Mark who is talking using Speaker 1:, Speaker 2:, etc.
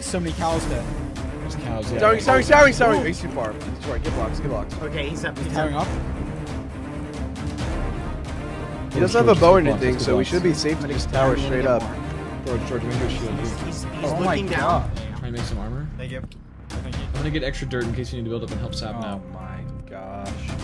Speaker 1: There's so many cows there.
Speaker 2: There's cows.
Speaker 3: Sorry. He's too far. Sorry, get blocks.
Speaker 1: Okay, he's up. He's towering up.
Speaker 3: He doesn't have a bow or anything, so we should be safe to just tower straight up.
Speaker 2: Bro, George, make a shield.
Speaker 1: He's
Speaker 2: Oh
Speaker 1: looking down.
Speaker 2: Trying to make some armor.
Speaker 4: Thank you.
Speaker 2: I'm gonna get extra dirt in case you need to build up and help Sap now.
Speaker 4: Oh my gosh.